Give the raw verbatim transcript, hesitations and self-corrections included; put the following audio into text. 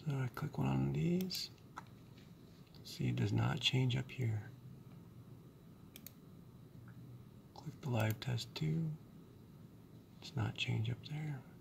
So I click one on these. See, it does not change up here. Click the live test two. Does not change up there.